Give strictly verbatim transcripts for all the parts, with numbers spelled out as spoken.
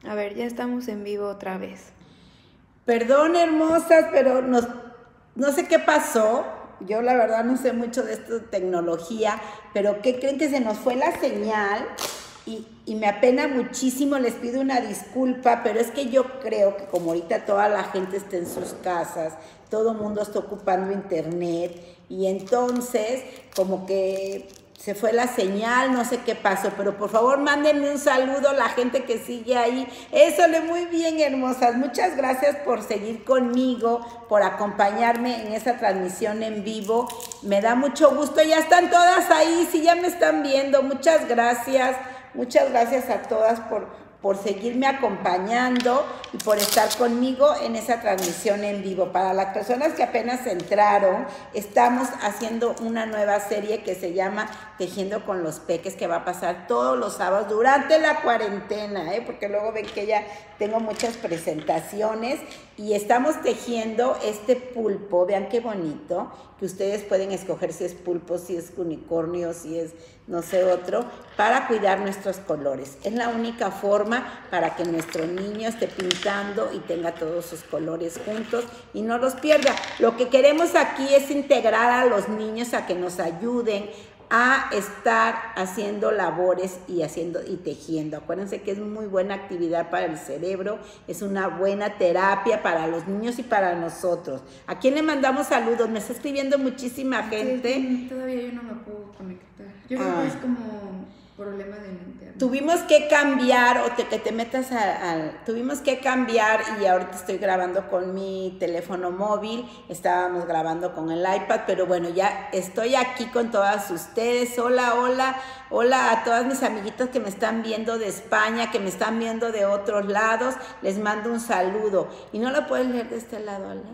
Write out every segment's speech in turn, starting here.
A ver, ya estamos en vivo otra vez. Perdón, hermosas, pero nos, no sé qué pasó. Yo la verdad no sé mucho de esto de tecnología, pero ¿qué creen? Que se nos fue la señal y, y me apena muchísimo, les pido una disculpa, pero es que yo creo que como ahorita toda la gente está en sus casas, todo el mundo está ocupando internet y entonces como que se fue la señal, no sé qué pasó, pero por favor mándenme un saludo a la gente que sigue ahí. Eso, le muy bien, hermosas. Muchas gracias por seguir conmigo, por acompañarme en esa transmisión en vivo. Me da mucho gusto. Ya están todas ahí, sí, ya me están viendo. Muchas gracias. Muchas gracias a todas por, por seguirme acompañando y por estar conmigo en esa transmisión en vivo. Para las personas que apenas entraron, estamos haciendo una nueva serie que se llama Tejiendo con los Peques, que va a pasar todos los sábados durante la cuarentena, ¿eh? Porque luego ven que ya tengo muchas presentaciones y estamos tejiendo este pulpo. Vean qué bonito, que ustedes pueden escoger si es pulpo, si es unicornio, si es no sé otro, para cuidar nuestros colores. Es la única forma para que nuestro niño esté pintando y tenga todos sus colores juntos y no los pierda. Lo que queremos aquí es integrar a los niños a que nos ayuden a estar haciendo labores y haciendo y tejiendo. Acuérdense que es muy buena actividad para el cerebro, es una buena terapia para los niños y para nosotros. ¿A quién le mandamos saludos? Me está escribiendo muchísima gente. Sí, todavía yo no me puedo conectar. Yo creo ah. que es como problema del internet. Tuvimos que cambiar, o te, que te metas al... Tuvimos que cambiar y ahorita estoy grabando con mi teléfono móvil, estábamos grabando con el iPad, pero bueno, ya estoy aquí con todas ustedes. Hola, hola, hola a todas mis amiguitas que me están viendo de España, que me están viendo de otros lados, les mando un saludo. ¿Y no lo puedes leer de este lado, Ale?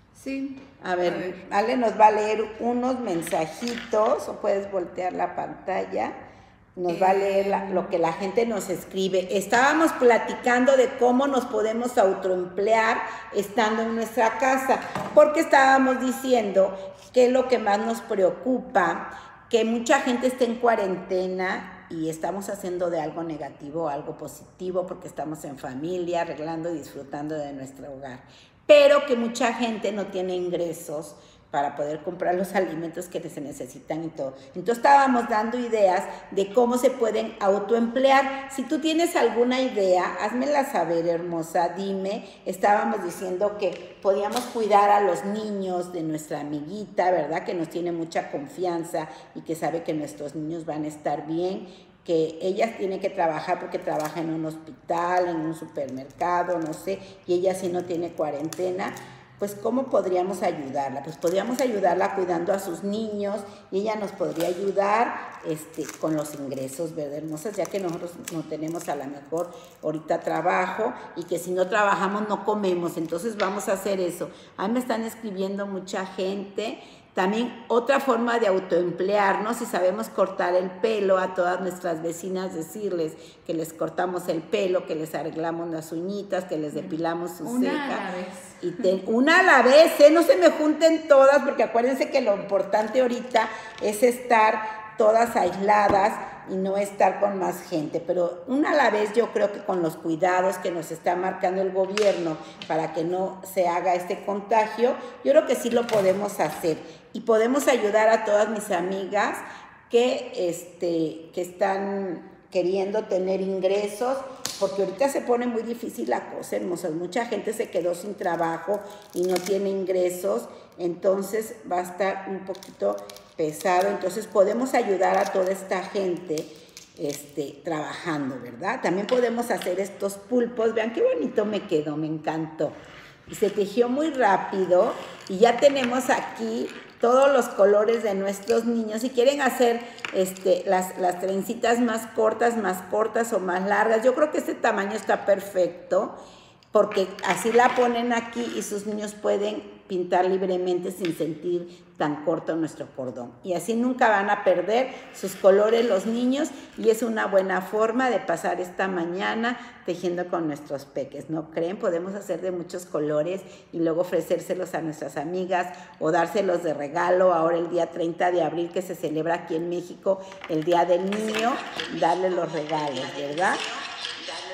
Sí. A ver, a ver, Ale nos va a leer unos mensajitos, o puedes voltear la pantalla. Nos va a leer la, lo que la gente nos escribe. Estábamos platicando de cómo nos podemos autoemplear estando en nuestra casa, porque estábamos diciendo que es lo que más nos preocupa, que mucha gente está en cuarentena y estamos haciendo de algo negativo algo positivo, porque estamos en familia, arreglando y disfrutando de nuestro hogar, pero que mucha gente no tiene ingresos para poder comprar los alimentos que se necesitan y todo. Entonces estábamos dando ideas de cómo se pueden autoemplear. Si tú tienes alguna idea, házmela saber, hermosa, dime. Estábamos diciendo que podíamos cuidar a los niños de nuestra amiguita, ¿verdad? Que nos tiene mucha confianza y que sabe que nuestros niños van a estar bien, que ella tiene que trabajar porque trabaja en un hospital, en un supermercado, no sé, y ella sí no tiene cuarentena. Pues ¿cómo podríamos ayudarla? Pues podríamos ayudarla cuidando a sus niños y ella nos podría ayudar este, con los ingresos, ¿verdad, hermosas? Ya que nosotros no tenemos a lo mejor ahorita trabajo y que si no trabajamos no comemos, entonces vamos a hacer eso. A mí me están escribiendo mucha gente. También otra forma de autoemplearnos, si sabemos cortar el pelo, a todas nuestras vecinas decirles que les cortamos el pelo, que les arreglamos las uñitas, que les depilamos sus una cejas. A la vez. Y te, una a la vez, ¿eh? No se me junten todas, porque acuérdense que lo importante ahorita es estar todas aisladas y no estar con más gente, pero una a la vez. Yo creo que con los cuidados que nos está marcando el gobierno para que no se haga este contagio, yo creo que sí lo podemos hacer y podemos ayudar a todas mis amigas que, este, que están queriendo tener ingresos, porque ahorita se pone muy difícil la cosa, hermosas. Mucha gente se quedó sin trabajo y no tiene ingresos, entonces va a estar un poquito pesado. Entonces podemos ayudar a toda esta gente este, trabajando, ¿verdad? También podemos hacer estos pulpos. Vean qué bonito me quedó, me encantó. Y se tejió muy rápido y ya tenemos aquí todos los colores de nuestros niños. Si quieren hacer este, las, las trencitas más cortas, más cortas o más largas, yo creo que este tamaño está perfecto, porque así la ponen aquí y sus niños pueden pintar libremente sin sentir tan corto nuestro cordón. Y así nunca van a perder sus colores los niños, y es una buena forma de pasar esta mañana tejiendo con nuestros peques, ¿no creen? Podemos hacer de muchos colores y luego ofrecérselos a nuestras amigas o dárselos de regalo. Ahora el día treinta de abril, que se celebra aquí en México el Día del Niño, darle los regalos, ¿verdad?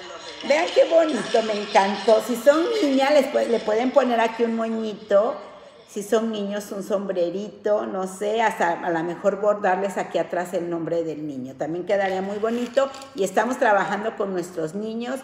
Vean qué bonito, me encantó. Si son niñas, les pu- le pueden poner aquí un moñito. Si son niños, un sombrerito, no sé, hasta a lo mejor bordarles aquí atrás el nombre del niño. También quedaría muy bonito. Y estamos trabajando con nuestros niños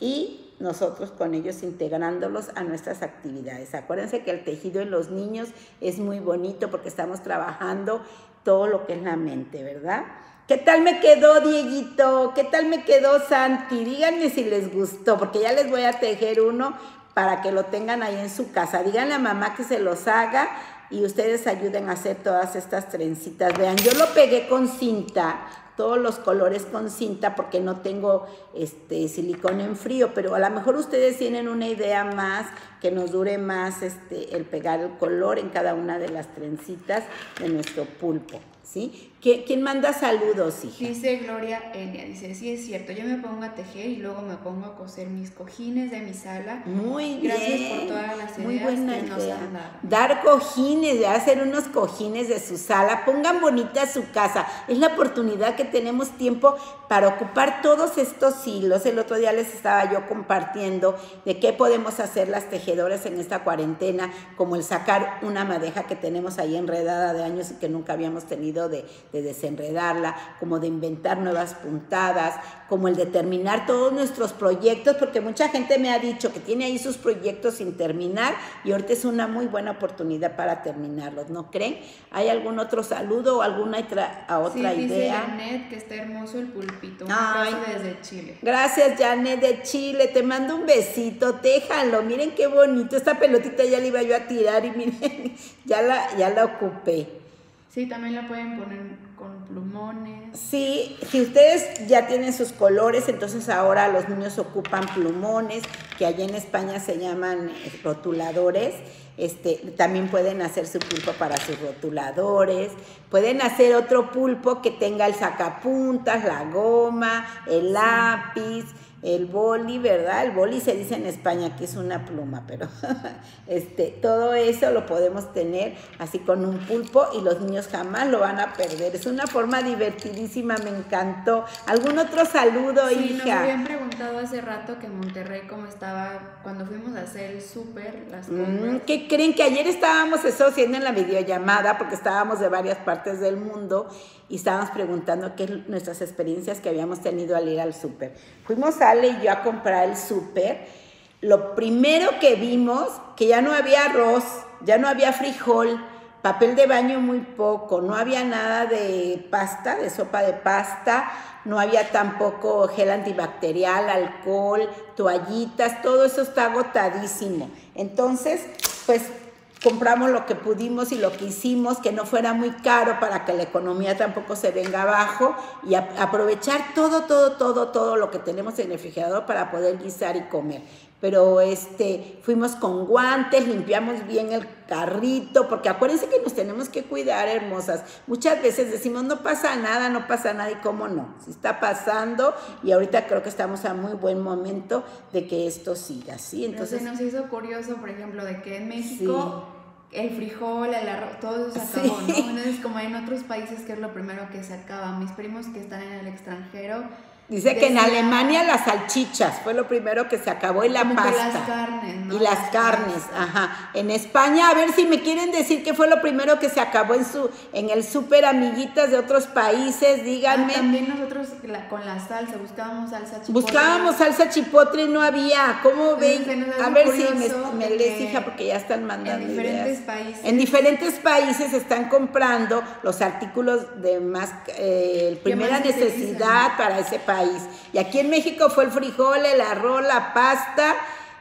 y nosotros con ellos integrándolos a nuestras actividades. Acuérdense que el tejido en los niños es muy bonito porque estamos trabajando todo lo que es la mente, ¿verdad? ¿Qué tal me quedó, Dieguito? ¿Qué tal me quedó, Santi? Díganme si les gustó, porque ya les voy a tejer uno para que lo tengan ahí en su casa. Díganle a mamá que se los haga y ustedes ayuden a hacer todas estas trencitas. Vean, yo lo pegué con cinta, todos los colores con cinta, porque no tengo este silicón en frío, pero a lo mejor ustedes tienen una idea más, que nos dure más este, el pegar el color en cada una de las trencitas de nuestro pulpo, ¿sí? ¿Quién manda saludos, hija? Dice Gloria Elia, dice, sí es cierto, yo me pongo a tejer y luego me pongo a coser mis cojines de mi sala. Muy Gracias bien. por todas las Muy ideas buena que nos idea. han dado. Dar cojines, de hacer unos cojines de su sala, pongan bonita su casa. Es la oportunidad que tenemos tiempo para ocupar todos estos hilos. El otro día les estaba yo compartiendo de qué podemos hacer las tejedoras en esta cuarentena, como el sacar una madeja que tenemos ahí enredada de años y que nunca habíamos tenido de, de desenredarla, como de inventar nuevas puntadas, como el de terminar todos nuestros proyectos, porque mucha gente me ha dicho que tiene ahí sus proyectos sin terminar y ahorita es una muy buena oportunidad para terminarlos, ¿no creen? ¿Hay algún otro saludo o alguna otra, a otra sí, dice idea? Janet que está hermoso el pulpito. Un Ay, abrazo desde Chile. Gracias, Janet de Chile. Te mando un besito. Téjalo. Miren qué bonito. Esta pelotita ya la iba yo a tirar y miren, ya la, ya la ocupé. Sí, también la pueden poner con plumones. Sí, si ustedes ya tienen sus colores, entonces ahora los niños ocupan plumones, que allá en España se llaman rotuladores. Este, también pueden hacer su pulpo para sus rotuladores, pueden hacer otro pulpo que tenga el sacapuntas, la goma, el lápiz, el boli, ¿verdad? El boli se dice en España que es una pluma, pero este, todo eso lo podemos tener así con un pulpo y los niños jamás lo van a perder. Es una forma divertidísima, me encantó. ¿Algún otro saludo, sí, hija? Nos habían preguntado hace rato que en Monterrey cómo estaba cuando fuimos a hacer el súper, las compras. Mm, ¿Qué creen? Que ayer estábamos eso haciendo en la videollamada porque estábamos de varias partes del mundo y estábamos preguntando qué nuestras experiencias que habíamos tenido al ir al súper. Fuimos Ale y yo a comprar el súper. Lo primero que vimos, que ya no había arroz, ya no había frijol, papel de baño muy poco, no había nada de pasta, de sopa de pasta, no había tampoco gel antibacterial, alcohol, toallitas, todo eso está agotadísimo. Entonces, pues compramos lo que pudimos y lo que hicimos, que no fuera muy caro para que la economía tampoco se venga abajo y a, aprovechar todo, todo, todo, todo lo que tenemos en el refrigerador para poder guisar y comer. Pero este, fuimos con guantes, limpiamos bien el carrito, porque acuérdense que nos tenemos que cuidar, hermosas. Muchas veces decimos, no pasa nada, no pasa nada, y cómo no, sí está pasando, y ahorita creo que estamos a muy buen momento de que esto siga, ¿sí? Entonces, Pero se nos hizo curioso, por ejemplo, de que en México sí, el frijol, el arroz, todo eso se acabó, sí, ¿no? Entonces, como en otros países que es lo primero que se acaba, mis primos que están en el extranjero, dice que en Alemania las salchichas fue lo primero que se acabó y la como pasta. que las carnes, ¿no? Y las, las carnes, ajá. En España, a ver si me quieren decir qué fue lo primero que se acabó en su en el súper, amiguitas de otros países, díganme. Ah, también nosotros la, con la salsa, buscábamos salsa chipotle. Buscábamos salsa chipotle y no había. ¿Cómo ven? A ver si me, me les hija, porque ya están mandando en diferentes ideas. países. En diferentes países están comprando los artículos de más eh, primera más necesidad para ese país. País. Y aquí en México fue el frijol, el arroz, la pasta,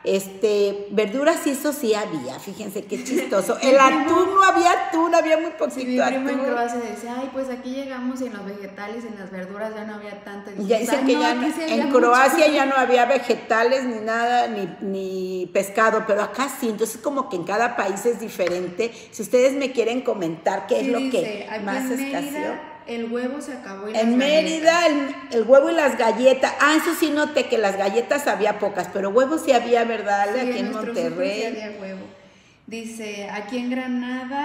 este, verduras y eso sí había, fíjense qué chistoso. El atún, no había atún, había muy poquito sí, mi primo atún. en Croacia decía, ay, pues aquí llegamos y en los vegetales, en las verduras ya no había tanta. Y ya dicen que no, ya no, sí en Croacia mucho. Ya no había vegetales ni nada, ni, ni pescado, pero acá sí, entonces como que en cada país es diferente. Si ustedes me quieren comentar qué sí, es lo dice, que más escaseó. El huevo se acabó y las En Mérida, el, el huevo y las galletas. Ah, eso sí noté que las galletas había pocas, pero huevos sí había, ¿verdad? Sí, aquí en, en Monterrey. Sí había huevo. Dice, aquí en Granada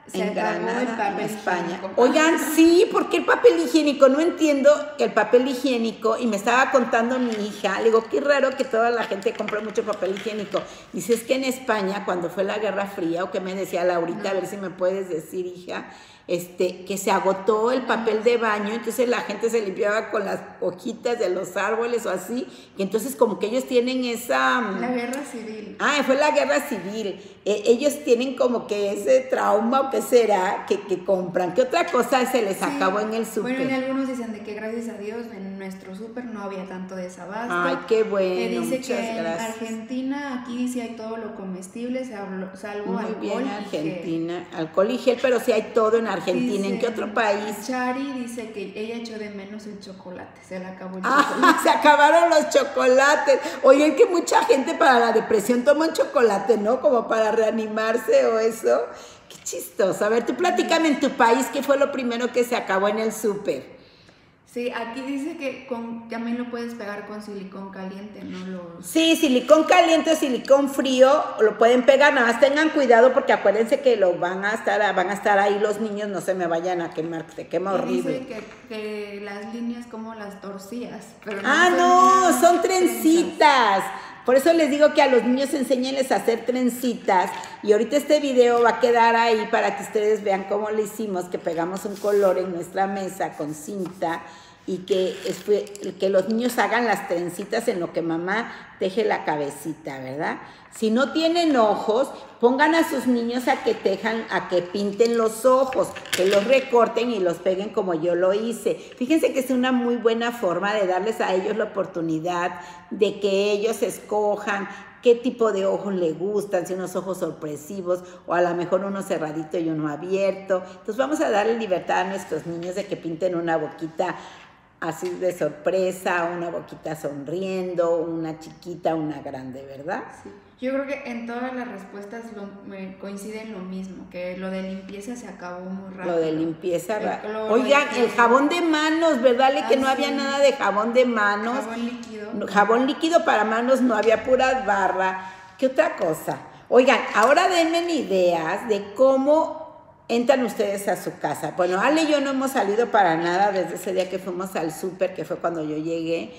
Se en acabó Granada, el papel en España. higiénico. Oigan, sí, ¿por qué el papel higiénico? No entiendo el papel higiénico. Y me estaba contando mi hija, le digo, qué raro que toda la gente compra mucho papel higiénico. Dice, es que en España, cuando fue la Guerra Fría, o que me decía Laurita, no. A ver si me puedes decir, hija, este, que se agotó el papel de baño, entonces la gente se limpiaba con las hojitas de los árboles o así, y entonces como que ellos tienen esa... La guerra civil. Ah, fue la guerra civil. Eh, ellos tienen como que ese trauma, o qué será, que, que compran. ¿Qué otra cosa se les sí. acabó en el súper? Bueno, y algunos dicen de que gracias a Dios en nuestro súper no había tanto desabasto. Ay, qué bueno, eh, dice muchas que gracias. En Argentina, aquí sí hay todo lo comestible, salvo Muy alcohol. bien, Argentina. Y alcohol y gel, pero sí hay todo en Argentina. Dice, ¿en qué otro país? Chari dice que ella echó de menos el chocolate, se le acabó el ah, chocolate. Se acabaron los chocolates. Oye, que mucha gente para la depresión toma un chocolate, ¿no? Como para reanimarse o eso. Qué chistoso. A ver, tú platícame en tu país, ¿qué fue lo primero que se acabó en el súper? Sí, aquí dice que con, también lo puedes pegar con silicón caliente, ¿no? Los... Sí, silicón caliente o silicón frío lo pueden pegar, nada más tengan cuidado porque acuérdense que lo van a estar, van a estar ahí los niños, no se me vayan a quemar, se quema horrible. Dice que, que las líneas como las torcías. Pero no ah, son no, líneas, son trencitas. Por eso les digo que a los niños enséñenles a hacer trencitas. Y ahorita este video va a quedar ahí para que ustedes vean cómo le hicimos, que pegamos un color en nuestra mesa con cinta y que, que los niños hagan las trencitas en lo que mamá teje la cabecita, ¿verdad? Si no tienen ojos, pongan a sus niños a que tejan, a que pinten los ojos, que los recorten y los peguen como yo lo hice. Fíjense que es una muy buena forma de darles a ellos la oportunidad de que ellos escojan qué tipo de ojos les gustan, si unos ojos sorpresivos o a lo mejor uno cerradito y uno abierto. Entonces vamos a darle libertad a nuestros niños de que pinten una boquita así de sorpresa, una boquita sonriendo, una chiquita, una grande, ¿verdad? Sí. Yo creo que en todas las respuestas lo, me coinciden lo mismo, que lo de limpieza se acabó muy rápido. Lo de limpieza, rápido. Oigan, el jabón de manos, ¿verdad? Ah, que no sí. había nada de jabón de manos. Jabón líquido. Jabón líquido para manos no había, puras barras. ¿Qué otra cosa? Oigan, ahora denme ideas de cómo entran ustedes a su casa. Bueno, Ale y yo no hemos salido para nada desde ese día que fuimos al súper, que fue cuando yo llegué.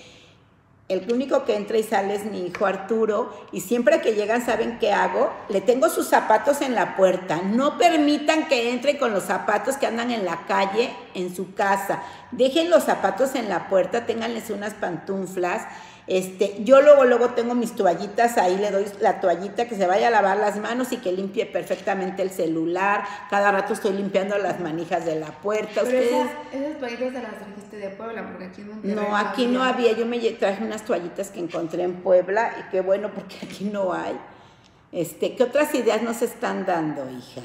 El único que entra y sale es mi hijo Arturo, y siempre que llegan, ¿saben qué hago? Le tengo sus zapatos en la puerta. No permitan que entre con los zapatos que andan en la calle en su casa. Dejen los zapatos en la puerta, ténganles unas pantuflas. Este, yo luego, luego tengo mis toallitas, ahí le doy la toallita que se vaya a lavar las manos y que limpie perfectamente el celular. Cada rato estoy limpiando las manijas de la puerta. Pero ¿Ustedes? esas, esas toallitas te las trajiste de Puebla, porque aquí en Monterrey no, aquí no había. Yo me traje unas toallitas que encontré en Puebla y qué bueno porque aquí no hay. Este, ¿qué otras ideas nos están dando, hija?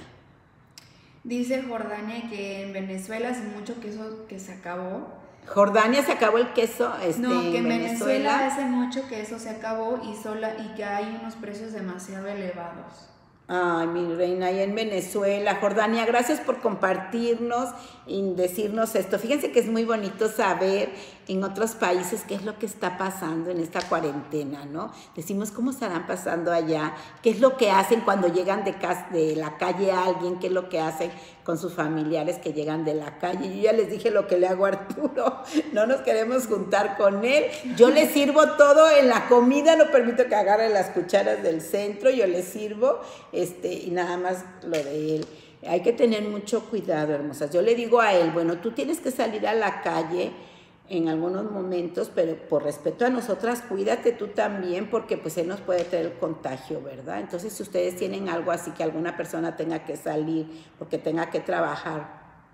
Dice Jordania que en Venezuela hace mucho queso que se acabó. Jordania se acabó el queso, este, no, que en Venezuela. Venezuela hace mucho que eso se acabó y sola y que hay unos precios demasiado elevados. Ay, mi reina, y en Venezuela, Jordania, gracias por compartirnos y decirnos esto. Fíjense que es muy bonito saber en otros países qué es lo que está pasando en esta cuarentena, ¿no? Decimos cómo estarán pasando allá, qué es lo que hacen cuando llegan de, casa, de la calle a alguien, qué es lo que hacen con sus familiares que llegan de la calle. Yo ya les dije lo que le hago a Arturo, no nos queremos juntar con él. Yo le sirvo todo en la comida, no permito que agarre las cucharas del centro, yo le sirvo este, y nada más lo de él. Hay que tener mucho cuidado, hermosas. Yo le digo a él, bueno, tú tienes que salir a la calle en algunos momentos, pero por respeto a nosotras, cuídate tú también, porque pues él nos puede traer el contagio, ¿verdad? Entonces, si ustedes tienen algo así que alguna persona tenga que salir, porque tenga que trabajar,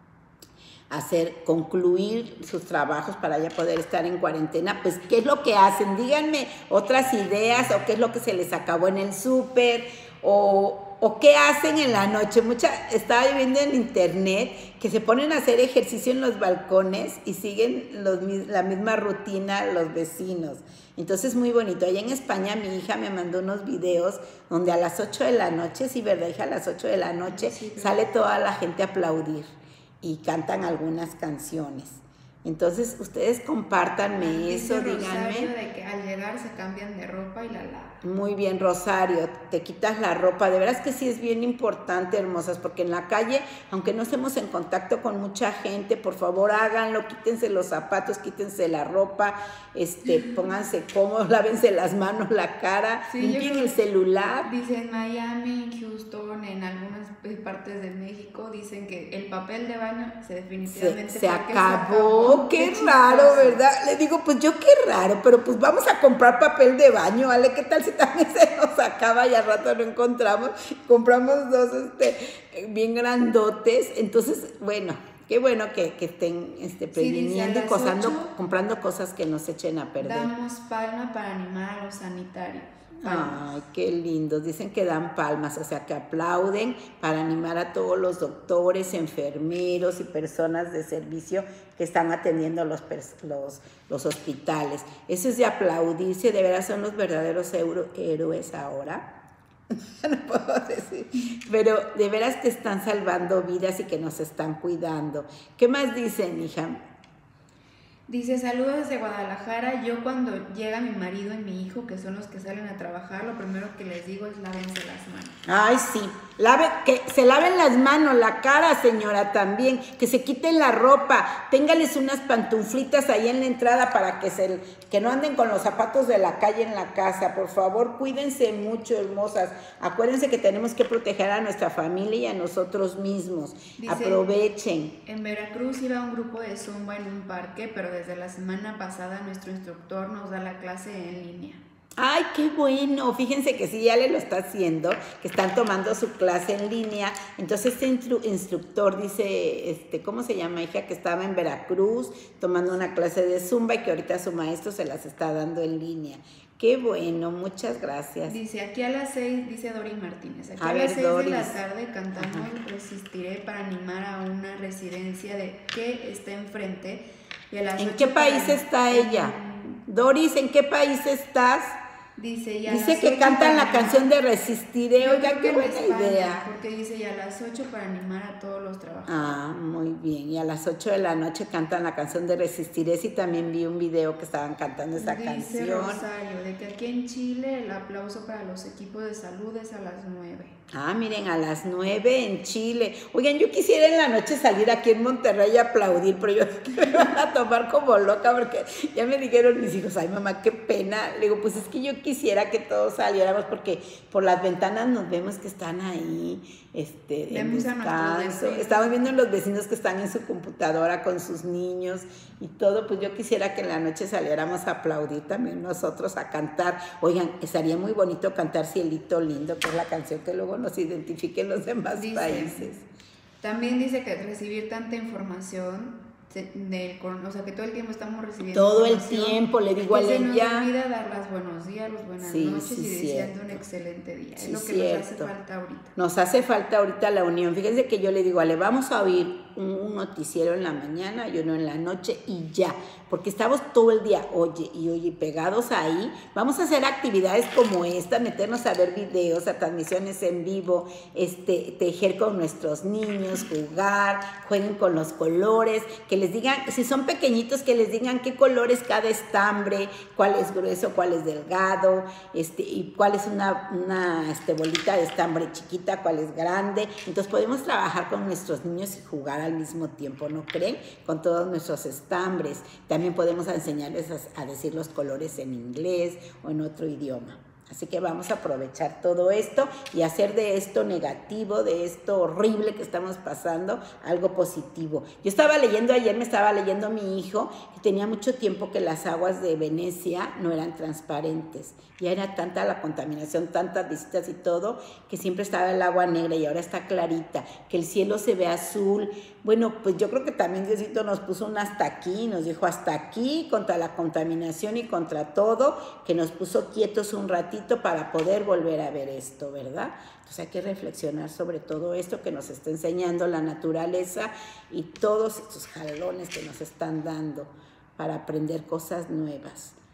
hacer, concluir sus trabajos para ya poder estar en cuarentena, pues, ¿qué es lo que hacen? Díganme otras ideas, o qué es lo que se les acabó en el súper, o... ¿O qué hacen en la noche? Mucha, estaba viendo en internet que se ponen a hacer ejercicio en los balcones y siguen los, la misma rutina los vecinos. Entonces, muy bonito. Allá en España mi hija me mandó unos videos donde a las ocho de la noche, sí, ¿verdad, hija? A las ocho de la noche sí, sale toda la gente a aplaudir y cantan algunas canciones. Entonces, ustedes compártanme Dice eso, Rosario díganme. de que al llegar se cambian de ropa y la lavan. Muy bien, Rosario, te quitas la ropa. De veras que sí es bien importante, hermosas, porque en la calle, aunque no estemos en contacto con mucha gente, por favor háganlo, quítense los zapatos, quítense la ropa, este, pónganse cómodos, lávense las manos, la cara, Sí, limpien yo- el celular. Dice en Miami, en Houston, en algunas partes de México, dicen que el papel de baño se Se, definitivamente se fue que acabó, qué chistoso. raro, ¿verdad? Le digo, pues yo qué raro, pero pues vamos a comprar papel de baño, ¿vale? ¿Qué tal si también se nos acaba y al rato no encontramos? Compramos dos este, bien grandotes, entonces, bueno, qué bueno que, que estén este, previniendo Sí, y cosando, ocho, comprando cosas que no se echen a perder. Damos palma para animar a los sanitarios. Palmas. Ay, qué lindos. Dicen que dan palmas, o sea, que aplauden para animar a todos los doctores, enfermeros y personas de servicio que están atendiendo los, los, los hospitales. Eso es de aplaudirse, de veras son los verdaderos héroes ahora. No puedo decir, pero de veras que están salvando vidas y que nos están cuidando. ¿Qué más dicen, hija? Dice, saludos desde Guadalajara. Yo cuando llega mi marido y mi hijo, que son los que salen a trabajar, lo primero que les digo es lávense las manos. Ay, sí, Lave, que se laven las manos, la cara, señora, también, que se quiten la ropa, téngales unas pantuflitas ahí en la entrada para que, se, que no anden con los zapatos de la calle en la casa. Por favor, cuídense mucho, hermosas. Acuérdense que tenemos que proteger a nuestra familia y a nosotros mismos. Dice, aprovechen. En Veracruz iba un grupo de Zumba en un parque, pero desde la semana pasada nuestro instructor nos da la clase en línea. Ay, qué bueno, fíjense que sí, ya le lo está haciendo, que están tomando su clase en línea. Entonces este instru instructor dice, este, ¿cómo se llama, hija? Que estaba en Veracruz tomando una clase de Zumba y que ahorita su maestro se las está dando en línea. Qué bueno, muchas gracias. Dice, aquí a las seis, dice Dori Martínez, aquí a, a, a ver, las seis Doris. de la tarde cantamos Ajá. Resistiré para animar a una residencia de que está enfrente. Y a las ¿En qué país para... está ella? En... Doris, ¿en qué país estás? Dice, ya dice que cantan la canción de Resistiré. Oiga, qué buena España, idea. Porque dice, y a las ocho para animar a todos los trabajadores. Ah, muy bien. Y a las ocho de la noche cantan la canción de Resistiré. Sí, también vi un video que estaban cantando esa dice canción. Dice Rosario, de que aquí en Chile el aplauso para los equipos de salud es a las nueve. Ah, miren, a las nueve en Chile. Oigan, yo quisiera en la noche salir aquí en Monterrey a aplaudir, pero yo me van a tomar como loca porque ya me dijeron mis hijos, ay mamá, qué pena. Le digo, pues es que yo quisiera que todos saliéramos porque por las ventanas nos vemos que están ahí, este, en descanso. Estamos viendo los vecinos que están en su computadora con sus niños y todo, pues yo quisiera que en la noche saliéramos a aplaudir también nosotros, a cantar. Oigan, estaría muy bonito cantar Cielito Lindo, que es la canción que luego nos identifique en los demás dice, países. También dice que recibir tanta información del, o sea, que todo el tiempo estamos recibiendo todo el tiempo, le digo a ella. Se nos olvida dar las buenos días, las buenas sí, noches sí, y deseando cierto. un excelente día. Sí, es lo que cierto. nos hace falta ahorita. Nos hace falta ahorita la unión. Fíjense que yo le digo, Ale, vamos a oír un noticiero en la mañana y uno en la noche y ya, porque estamos todo el día, oye y oye, pegados ahí. Vamos a hacer actividades como esta, meternos a ver videos, a transmisiones en vivo, este, tejer con nuestros niños, jugar, jueguen con los colores, que les digan, si son pequeñitos, que les digan qué colores cada estambre, cuál es grueso, cuál es delgado, este, y cuál es una, una este, bolita de estambre chiquita, cuál es grande. Entonces podemos trabajar con nuestros niños y jugar al mismo tiempo, ¿no creen? Con todos nuestros estambres. También podemos enseñarles a, a decir los colores en inglés o en otro idioma. Así que vamos a aprovechar todo esto y hacer de esto negativo, de esto horrible que estamos pasando, algo positivo. Yo estaba leyendo, ayer me estaba leyendo mi hijo, que tenía mucho tiempo que las aguas de Venecia no eran transparentes. Ya era tanta la contaminación, tantas visitas y todo, que siempre estaba el agua negra y ahora está clarita, que el cielo se ve azul. Bueno, pues yo creo que también Diosito nos puso un hasta aquí, nos dijo hasta aquí contra la contaminación y contra todo, que nos puso quietos un ratito para poder volver a ver esto, ¿verdad? Entonces hay que reflexionar sobre todo esto que nos está enseñando la naturaleza y todos estos jalones que nos están dando para aprender cosas nuevas.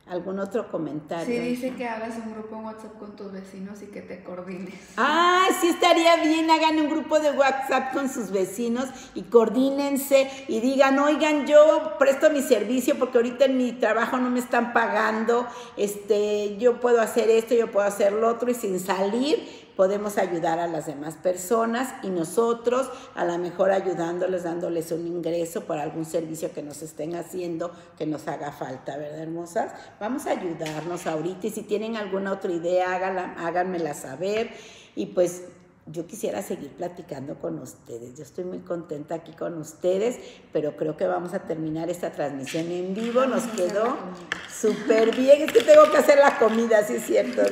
¿Algún otro comentario? Sí, dice que hagas un grupo en WhatsApp con tus vecinos y que te coordines. Ah, sí estaría bien, hagan un grupo de WhatsApp con sus vecinos y coordínense y digan, oigan, yo presto mi servicio porque ahorita en mi trabajo no me están pagando, este, yo puedo hacer esto, yo puedo hacer lo otro, y sin salir podemos ayudar a las demás personas, y nosotros a lo mejor ayudándoles, dándoles un ingreso por algún servicio que nos estén haciendo, que nos haga falta, ¿verdad, hermosas? Vamos a ayudarnos ahorita, y si tienen alguna otra idea, háganla, háganmela saber. Y pues yo quisiera seguir platicando con ustedes. Yo estoy muy contenta aquí con ustedes, pero creo que vamos a terminar esta transmisión en vivo. Nos quedó súper bien. Es que tengo que hacer la comida, sí es cierto.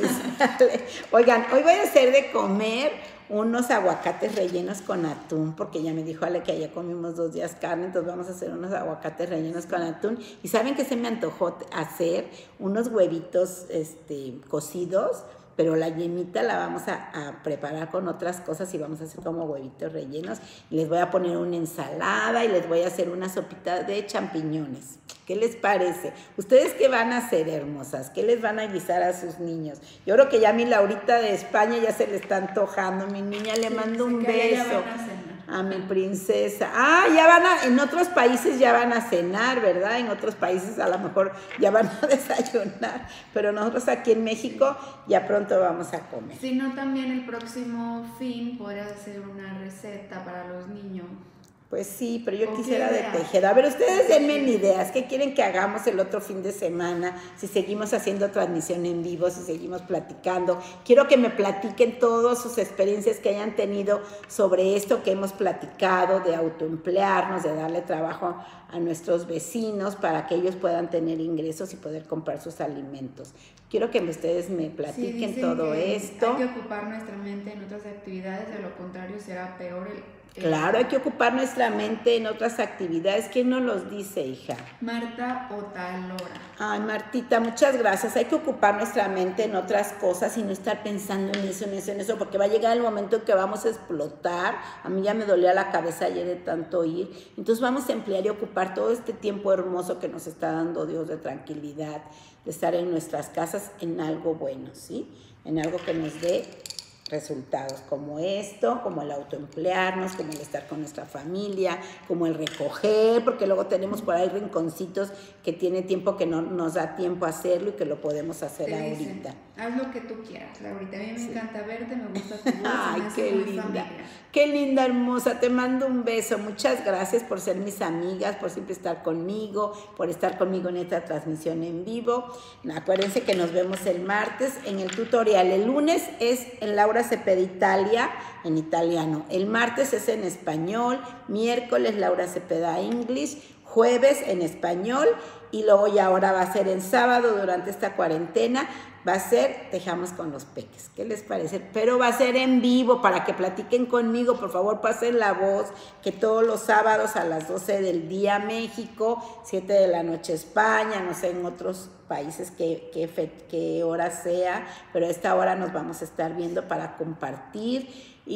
Oigan, hoy voy a hacer de comer unos aguacates rellenos con atún, porque ya me dijo Ale que ayer comimos dos días carne, entonces vamos a hacer unos aguacates rellenos con atún. Y ¿saben qué se me antojó hacer? Unos huevitos este, cocidos, pero la yemita la vamos a, a preparar con otras cosas y vamos a hacer como huevitos rellenos. Y les voy a poner una ensalada y les voy a hacer una sopita de champiñones. ¿Qué les parece? ¿Ustedes qué van a hacer, hermosas? ¿Qué les van a guisar a sus niños? Yo creo que ya mi Laurita de España ya se le está antojando. Mi niña le mando un beso a mi princesa. Ah, ya van a, en otros países ya van a cenar, ¿verdad? En otros países a lo mejor ya van a desayunar, pero nosotros aquí en México ya pronto vamos a comer. Si no, también el próximo fin podrías hacer una receta para los niños. Pues sí, pero yo quisiera de Tejeda. A ver, ustedes denme ideas. ¿Qué quieren que hagamos el otro fin de semana? Si seguimos haciendo transmisión en vivo, si seguimos platicando. Quiero que me platiquen todas sus experiencias que hayan tenido sobre esto que hemos platicado, de autoemplearnos, de darle trabajo a nuestros vecinos para que ellos puedan tener ingresos y poder comprar sus alimentos. Quiero que ustedes me platiquen sí, todo esto. Hay que ocupar nuestra mente en otras actividades, de lo contrario será peor el... Claro, hay que ocupar nuestra mente en otras actividades. ¿Quién nos los dice, hija? Marta Otalora. Ay, Martita, muchas gracias. Hay que ocupar nuestra mente en otras cosas y no estar pensando en eso, en eso, en eso, porque va a llegar el momento en que vamos a explotar. A mí ya me dolía la cabeza ayer de tanto ir. Entonces vamos a emplear y ocupar todo este tiempo hermoso que nos está dando Dios de tranquilidad, de estar en nuestras casas en algo bueno, ¿sí? En algo que nos dé resultados, como esto, como el autoemplearnos, como el estar con nuestra familia, como el recoger, porque luego tenemos por ahí rinconcitos que tiene tiempo que no nos da tiempo a hacerlo y que lo podemos hacer Te ahorita. Dicen, haz lo que tú quieras, Laurita. A mí me sí. encanta verte, me gusta tu voz. Ay, me qué linda, familia. Qué linda, hermosa. Te mando un beso. Muchas gracias por ser mis amigas, por siempre estar conmigo, por estar conmigo en esta transmisión en vivo. Acuérdense que nos vemos el martes en el tutorial. El lunes es en Laura Cepeda Italia, en italiano. El martes es en español, miércoles Laura Cepeda English, jueves en español, y luego ya ahora va a ser en sábado durante esta cuarentena, va a ser Tejamos con los Peques. ¿Qué les parece? Pero va a ser en vivo para que platiquen conmigo. Por favor, pasen la voz, que todos los sábados a las doce del día México, siete de la noche España, no sé, en otros países qué que, que, que hora sea, pero a esta hora nos vamos a estar viendo para compartir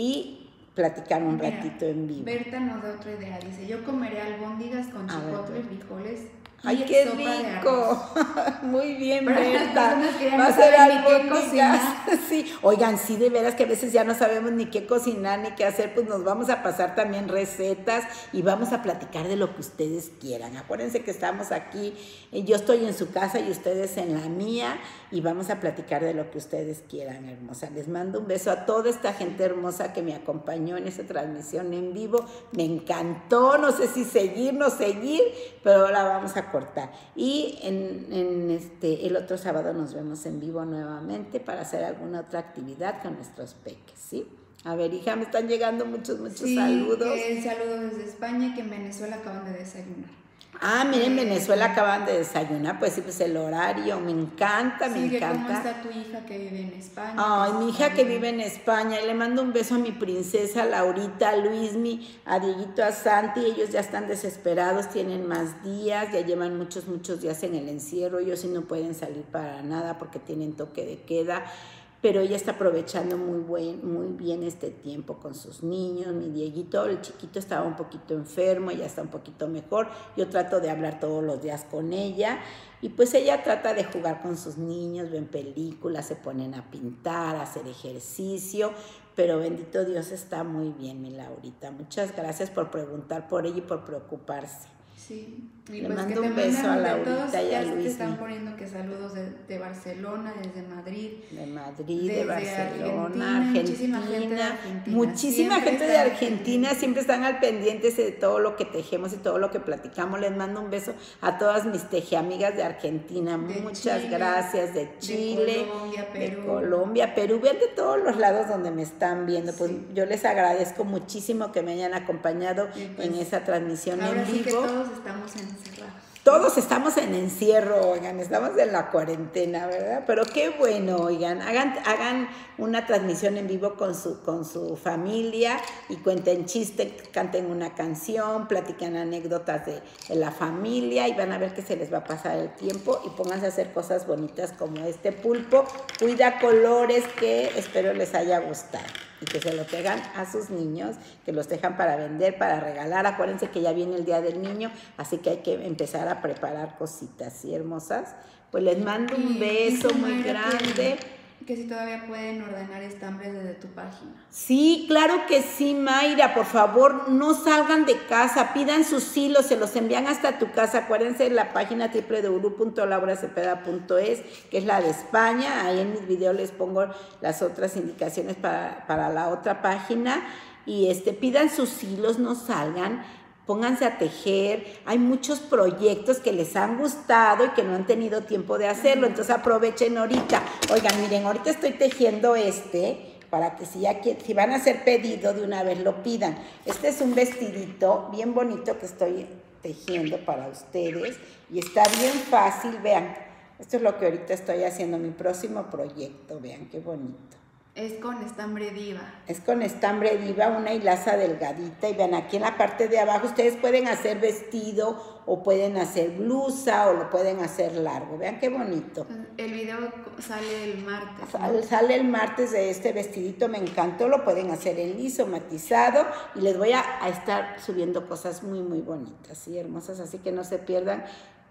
y platicar un Mira, ratito en vivo. Berta nos da otra idea, dice, yo comeré albóndigas con chipotle, frijoles. ¡Ay, qué rico! Muy bien, pero Berta. Va a ser albóndigas. Sí. Oigan, sí, de veras que a veces ya no sabemos ni qué cocinar ni qué hacer, pues nos vamos a pasar también recetas y vamos a platicar de lo que ustedes quieran. Acuérdense que estamos aquí, yo estoy en su casa y ustedes en la mía, y vamos a platicar de lo que ustedes quieran, hermosa. Les mando un beso a toda esta gente hermosa que me acompañó en esta transmisión en vivo. Me encantó, no sé si seguir, no seguir, pero la vamos a cortar. Y en, en este, el otro sábado nos vemos en vivo nuevamente para hacer alguna otra actividad con nuestros peques, ¿sí? A ver, hija, me están llegando muchos, muchos sí, saludos. Sí, saludos desde España, que en Venezuela acaban de desayunar. Ah, miren, en Venezuela acaban de desayunar, pues sí, pues el horario, me encanta, me sí, encanta. ¿Cómo está tu hija que vive en España? Ay, mi hija que vive en España, y le mando un beso a mi princesa Laurita, a Luismi, a Dieguito, a Santi. Ellos ya están desesperados, tienen más días, ya llevan muchos, muchos días en el encierro. Ellos sí no pueden salir para nada porque tienen toque de queda. pero ella está aprovechando muy, buen, muy bien este tiempo con sus niños. Mi Dieguito, el chiquito, estaba un poquito enfermo, ya está un poquito mejor. Yo trato de hablar todos los días con ella y pues ella trata de jugar con sus niños, ven películas, se ponen a pintar, a hacer ejercicio, pero bendito Dios está muy bien, mi Laurita. Muchas gracias por preguntar por ella y por preocuparse. Sí, y Le pues mando que te un beso a mandan de Laurita todos, y a ya Luis. te están poniendo que saludos de, de Barcelona, desde Madrid. De Madrid, desde de Barcelona, Argentina, Argentina. Muchísima gente de Argentina. Muchísima Siempre gente de están Argentina, pendientes. siempre están al pendiente de todo lo que tejemos y todo lo que platicamos. Les mando un beso a todas mis tejeamigas de Argentina. De Muchas Chile, gracias, de Chile, de Colombia, Perú. de Colombia, Perú, vean de todos los lados donde me están viendo. Pues Sí. yo les agradezco muchísimo que me hayan acompañado Y pues, en esa transmisión ahora en sí que vivo. todos estamos encerrados. Todos estamos en encierro, oigan, estamos en la cuarentena, ¿verdad? Pero qué bueno, oigan, hagan, hagan una transmisión en vivo con su, con su familia y cuenten chistes, canten una canción, platican anécdotas de, de la familia y van a ver que se les va a pasar el tiempo y pónganse a hacer cosas bonitas como este pulpo. Cuida colores que espero les haya gustado y que se lo pegan a sus niños, que los dejan para vender, para regalar. Acuérdense que ya viene el Día del Niño, así que hay que empezar a preparar cositas, ¿sí, hermosas? Pues les mando un Y beso dice muy Mayra grande. Que, que si todavía pueden ordenar estambres desde tu página. Sí, claro que sí, Mayra, por favor, no salgan de casa, pidan sus hilos, se los envían hasta tu casa. Acuérdense de la página doble u doble u doble u punto laura cepeda punto es, que es la de España. Ahí en mis videos les pongo las otras indicaciones para, para la otra página. Y este, pidan sus hilos, no salgan, pónganse a tejer. Hay muchos proyectos que les han gustado y que no han tenido tiempo de hacerlo, entonces aprovechen ahorita. Oigan, miren, ahorita estoy tejiendo este, para que si, ya, si van a hacer pedido de una vez lo pidan. Este es un vestidito bien bonito que estoy tejiendo para ustedes y está bien fácil, vean. Esto es lo que ahorita estoy haciendo, mi próximo proyecto, vean qué bonito. Es con estambre diva. Es con estambre diva, una hilaza delgadita. Y vean, aquí en la parte de abajo ustedes pueden hacer vestido o pueden hacer blusa o lo pueden hacer largo. Vean qué bonito. El video sale el martes, ¿no? Sale, sale el martes de este vestidito, me encantó. Lo pueden hacer en liso, matizado. Y les voy a, a estar subiendo cosas muy, muy bonitas y hermosas. Así que no se pierdan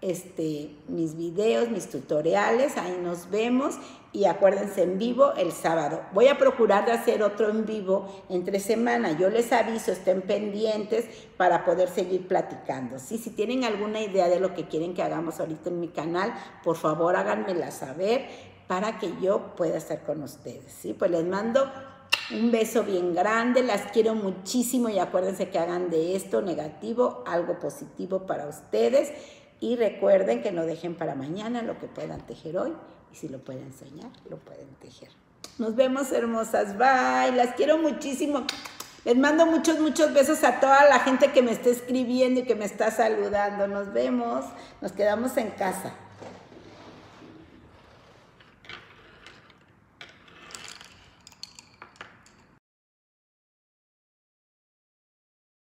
este, mis videos, mis tutoriales. Ahí nos vemos. Y acuérdense, en vivo el sábado. Voy a procurar de hacer otro en vivo entre semana. Yo les aviso, estén pendientes para poder seguir platicando. ¿Sí? Si tienen alguna idea de lo que quieren que hagamos ahorita en mi canal, por favor háganmela saber para que yo pueda estar con ustedes. ¿Sí? Pues les mando un beso bien grande, las quiero muchísimo y acuérdense que hagan de esto negativo algo positivo para ustedes. Y recuerden que no dejen para mañana lo que puedan tejer hoy. Y si lo pueden soñar, lo pueden tejer. Nos vemos, hermosas. Bye. Las quiero muchísimo. Les mando muchos, muchos besos a toda la gente que me está escribiendo y que me está saludando. Nos vemos. Nos quedamos en casa.